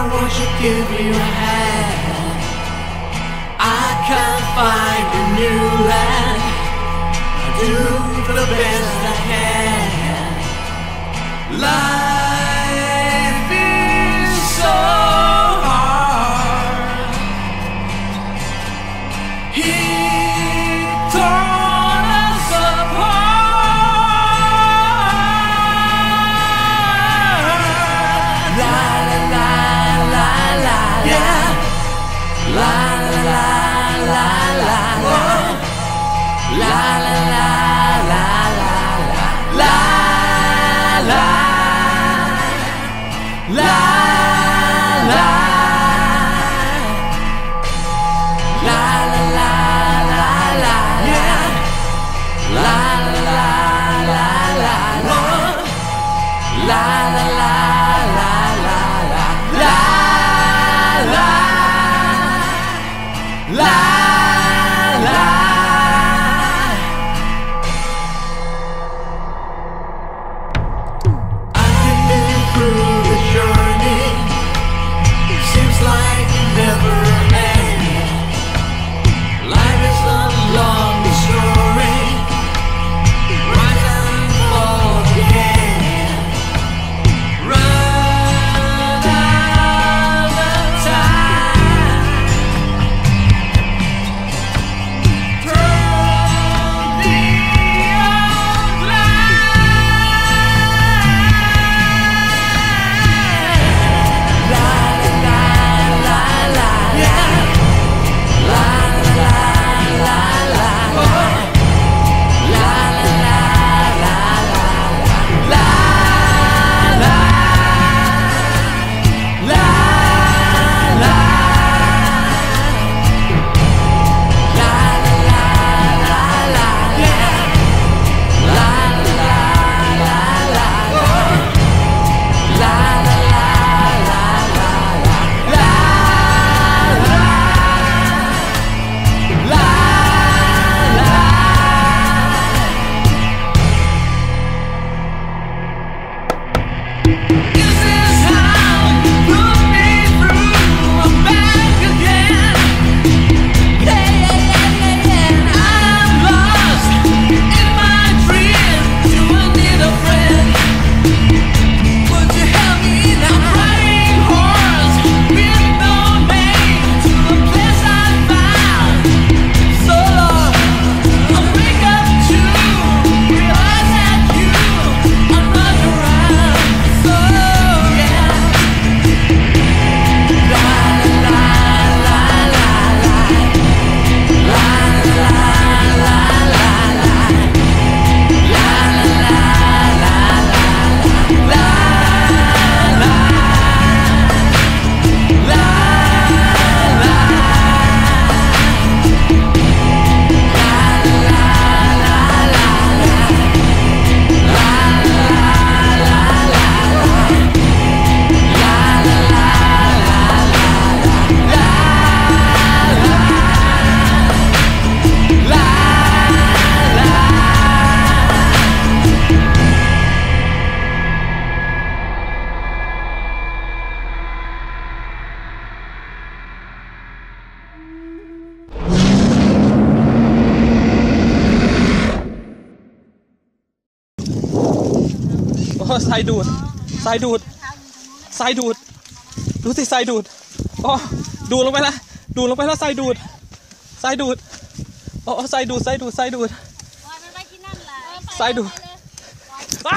won't you give me your hand? I can't find a new land. I do the best I can. Life is so hard. He torn us apart. La la la la la yeah. La la la la la la. La la la la la la la la la la. La la la la la yeah. La la la la la la. La la la la la la la la la. I've been through the journey. Seems like it never ends. Life is a long story. Rise and fall again. Run out of time. Turn the old line. La la la la yeah. La la la la la. La la la la la la la la la. La la la la la yeah. La la la la la. La la la la la la la la. Is this how you put me through? I'm back again. Yeah, yeah, yeah, yeah, yeah. I'm lost in my dream. Do I need a friend? Would you help me now? Riding horse with no name to a place I found so long. I wake up to realize that you are not around. So yeah. La la la la la. La la la la la. La la la la la. La la la la. โอ้ทรายดูดทรายดูดทรายดูดดูสิทรายดูดโอ้ดูลงไปแล้วดูลงไปแล้วทรายดูดทรายดูดโอ้ทรายดูดทรายดูดทรายดูดทรายดูดอ้า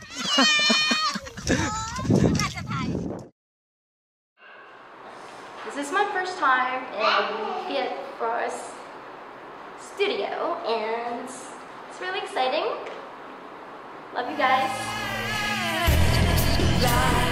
This is my first time in Fiat Forest studio and it's really exciting. Love you guys.